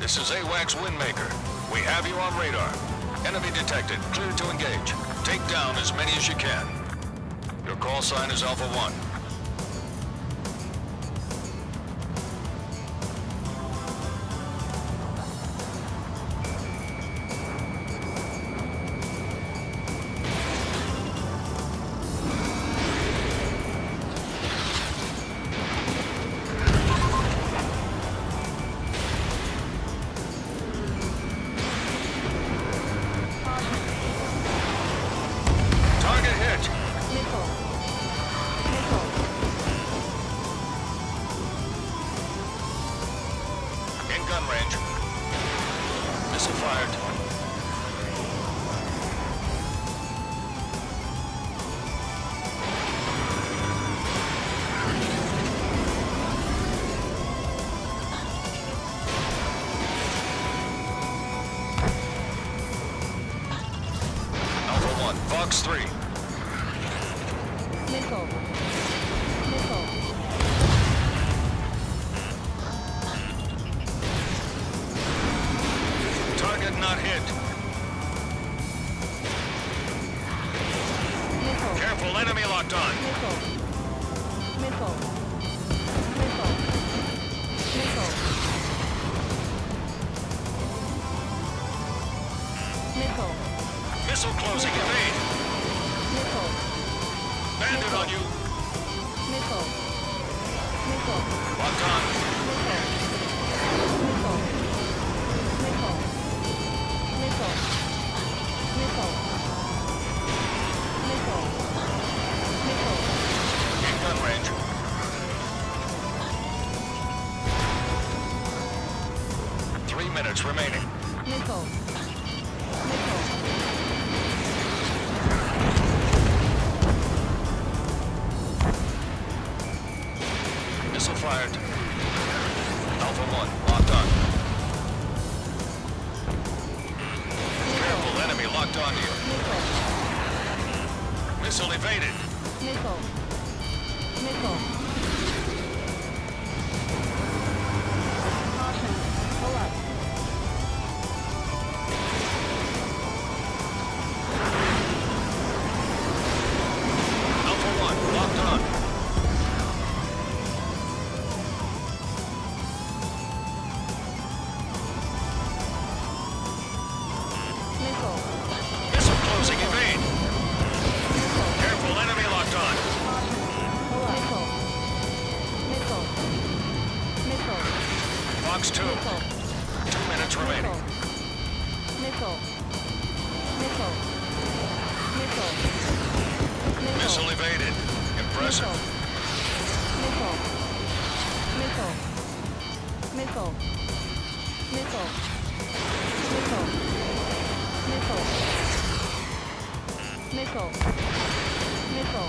This is AWACS Windmaker. We have you on radar. Enemy detected. Clear to engage. Take down as many as you can. Your call sign is Alpha 1. Gun range. Missile fired. Alpha 1, Fox 3. Missile. Missile. Target not hit. Missile. Careful, enemy locked on. Missile. Missile. Missile. Missile. Missile. Missile closing, evade. Missile. Bandit on you. Missile. Missile. Locked on. Missile. Missile. Missile. Missile. Missile. Missile. Missile. In gun range. Three minutes remaining. Missile. Missile. Missile fired. Alpha 1, locked on. Careful, enemy locked on you. Missile. Missile evaded. Missile. Missile. Caution. Pull up. Alpha 1, locked on. Missile. Missile closing, evade. Missile. Careful, enemy locked on. Pull up. Missile. Missile. Missile. Fox 2, Missile. 2 minutes remaining. Missile. Missile. Missile. Missile evaded. Impressive. Missile. Missile. Missile. Missile. Missile. Missile. Missile. Missile.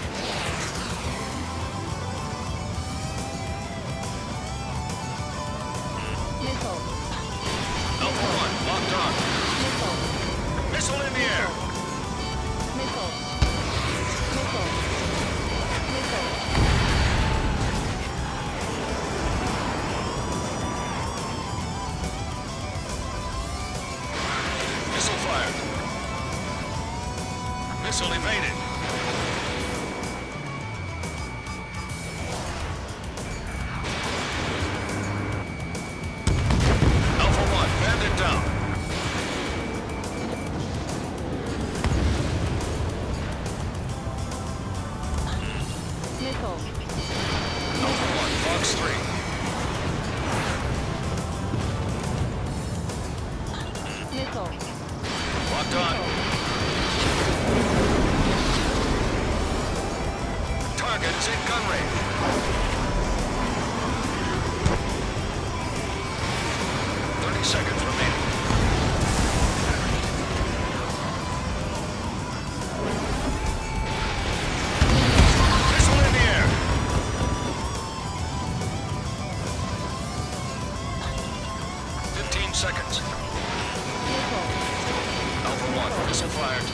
Missile. Alpha 1, locked on. Missile. Missile in the air. Missile. Missile. Missile. Missile fired. Missile evaded. Alpha 1, bandit down. Missile. Alpha 1, Fox 3. Missile. Locked on. Targets in gun range. 30 seconds remaining. Missile in the air. 15 seconds. Missile. Alpha 1, missile fired.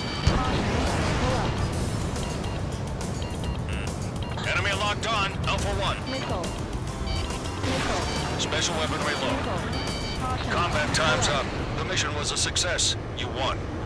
Pull up. Enemy locked on. Alpha 1. Missile. Missile. Special weaponry low. Missile. Caution. Combat time's Error. up. The mission was a success. You won.